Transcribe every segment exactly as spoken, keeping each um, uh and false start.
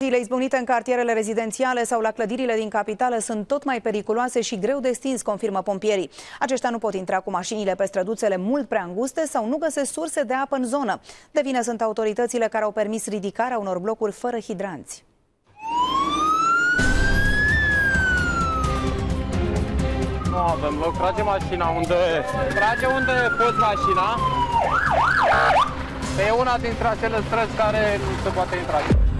Incendiile izbucnite în cartierele rezidențiale sau la clădirile din capitală sunt tot mai periculoase și greu de stins, confirmă pompierii. Aceștia nu pot intra cu mașinile pe străduțele mult prea înguste sau nu găsesc surse de apă în zonă. De vină sunt autoritățile care au permis ridicarea unor blocuri fără hidranți. Nu avem loc, trage mașina unde... Trage unde poți mașina. E una dintre acele străzi care nu se poate intra.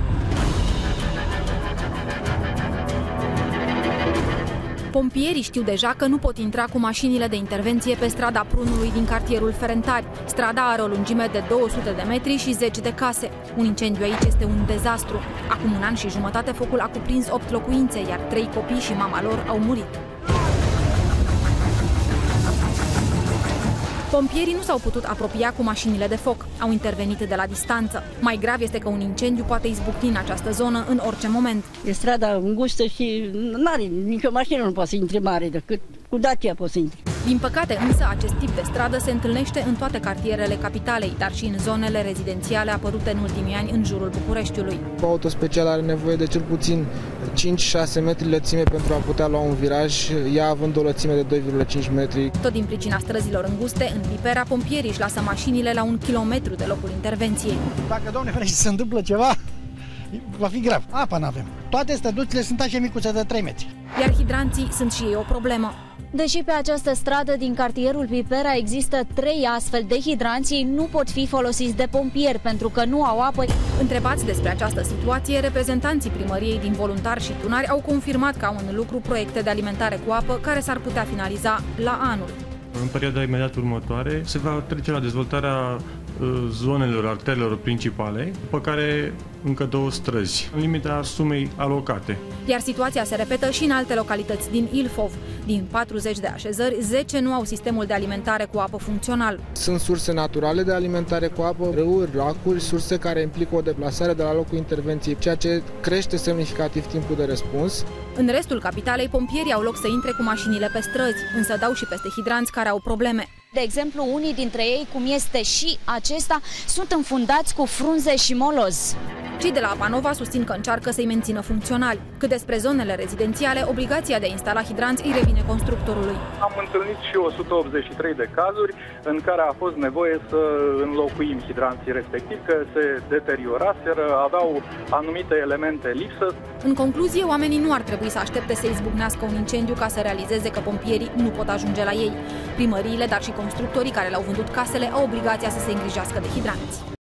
Pompierii știu deja că nu pot intra cu mașinile de intervenție pe strada Prunului din cartierul Ferentari. Strada are o lungime de două sute de metri și zeci de case. Un incendiu aici este un dezastru. Acum un an și jumătate focul a cuprins opt locuințe, iar trei copii și mama lor au murit. Pompierii nu s-au putut apropia cu mașinile de foc, au intervenit de la distanță. Mai grav este că un incendiu poate izbucni în această zonă în orice moment. E strada îngustă și n-are, nicio mașină nu poate să intre mare, decât cu Dacia poate să intre. Din păcate, însă, acest tip de stradă se întâlnește în toate cartierele capitalei, dar și în zonele rezidențiale apărute în ultimii ani în jurul Bucureștiului. Auto special are nevoie de cel puțin cinci șase metri lățime pentru a putea lua un viraj, ea având o lățime de doi virgulă cinci metri. Tot din pricina străzilor înguste, în Pipera, pompierii își lasă mașinile la un kilometru de locul intervenției. Dacă, Doamne ferește, se întâmplă ceva, va fi grav. Apa n-avem. Toate străduțile sunt așa micuțe de trei metri. Iar hidranții sunt și ei o problemă. Deși pe această stradă din cartierul Pipera există trei astfel de hidranți, ei nu pot fi folosiți de pompieri pentru că nu au apă. Întrebați despre această situație, reprezentanții primăriei din Voluntari și Tunari au confirmat că au în lucru proiecte de alimentare cu apă care s-ar putea finaliza la anul. În perioada imediat următoare se va trece la dezvoltarea zonelor, arterelor principale, după care încă două străzi, în limita sumei alocate. Iar situația se repetă și în alte localități din Ilfov. Din patruzeci de așezări, zece nu au sistemul de alimentare cu apă funcțional. Sunt surse naturale de alimentare cu apă, râuri, lacuri, surse care implică o deplasare de la locul intervenției, ceea ce crește semnificativ timpul de răspuns. În restul capitalei, pompierii au loc să intre cu mașinile pe străzi, însă dau și peste hidranți care au probleme. De exemplu, unii dintre ei, cum este și acesta, sunt înfundați cu frunze și moloz. Cei de la Apanova susțin că încearcă să-i mențină funcționali. Cât despre zonele rezidențiale, obligația de a instala hidranți îi revine constructorului. Am întâlnit și o sută optzeci și trei de cazuri în care a fost nevoie să înlocuim hidranții respectivi, că se deterioraseră, aveau anumite elemente lipsă. În concluzie, oamenii nu ar trebui să aștepte să izbucnească un incendiu ca să realizeze că pompierii nu pot ajunge la ei. Primăriile, dar și constructorii care le-au vândut casele au obligația să se îngrijească de hidranți.